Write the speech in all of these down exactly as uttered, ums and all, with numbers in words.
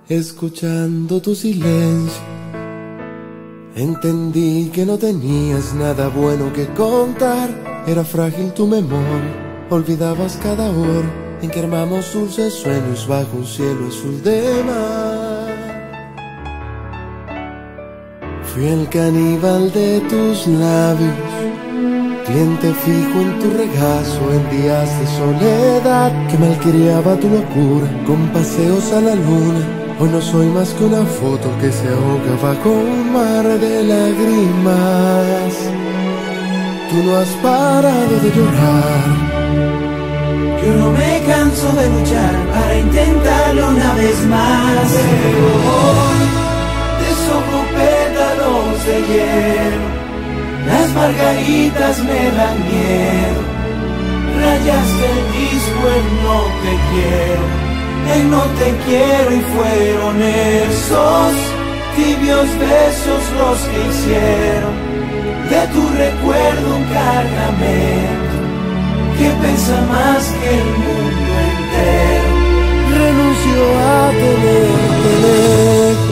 Escuchando tu silencio, entendí que no tenías nada bueno que contar. Era frágil tu memoria, olvidabas cada hora en que armamos dulces sueños bajo un cielo azul de mar. Fui el caníbal de tus labios, cliente fijo en tu regazo en días de soledad, que malcriaba tu locura con paseos a la luna. Hoy no soy más que una foto que se ahoga bajo un mar de lágrimas. Tú no has parado de llorar. Yo no me canso de luchar para intentarlo una vez más. Pero hoy deshojo pétalos de hielo, las margaritas me dan miedo. Rayaste el disco en no te quiero, en no te quiero, y fueron esos tibios besos los que hicieron de tu recuerdo un cargamento que pesa más que el mundo entero. Renuncio a tenerte lejos.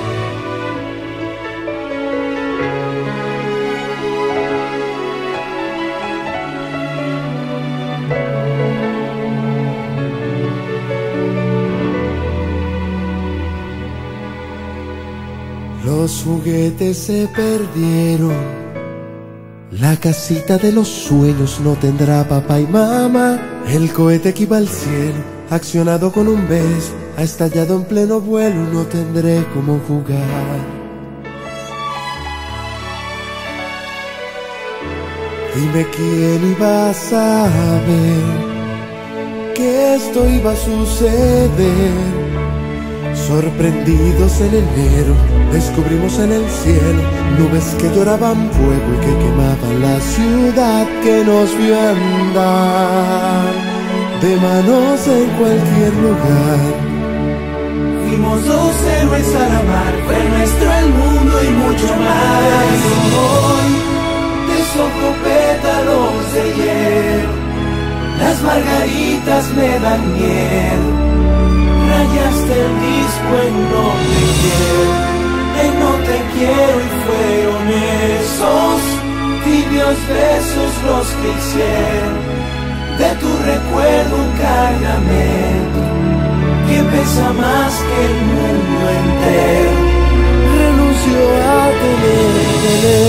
Los juguetes se perdieron, la casita de los sueños no tendrá papá y mamá. El cohete que iba al cielo, accionado con un beso, ha estallado en pleno vuelo, no tendré cómo jugar. Dime quién iba a saber que esto iba a suceder. Sorprendidos en enero, descubrimos en el cielo nubes que lloraban fuego y que quemaban la ciudad que nos vio andar de manos en cualquier lugar. Fuimos dos héroes a la mar, fue nuestro el mundo y mucho más. Hoy deshojo pétalos de hielo, las margaritas me dan miedo. Rayaste el disco en no te quiero, en no te quiero, y fueron esos tibios besos los que hicieron de tu recuerdo un cargamento que pesa más que el mundo entero. Renuncio a tenerte lejos.